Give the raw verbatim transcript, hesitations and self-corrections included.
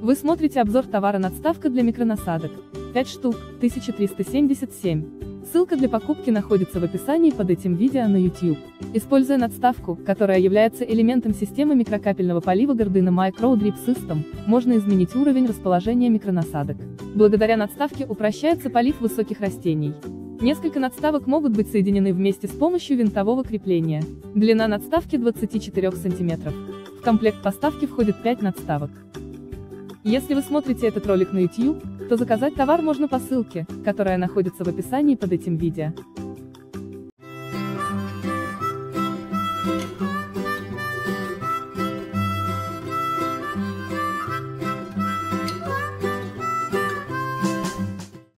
Вы смотрите обзор товара надставка для микронасадок. пять штук, тысяча триста семьдесят семь. Ссылка для покупки находится в описании под этим видео на YouTube. Используя надставку, которая является элементом системы микрокапельного полива Gardena Micro Drip System, можно изменить уровень расположения микронасадок. Благодаря надставке упрощается полив высоких растений. Несколько надставок могут быть соединены вместе с помощью винтового крепления. Длина надставки двадцать четыре сантиметров. В комплект поставки входит пять надставок. Если вы смотрите этот ролик на YouTube, то заказать товар можно по ссылке, которая находится в описании под этим видео.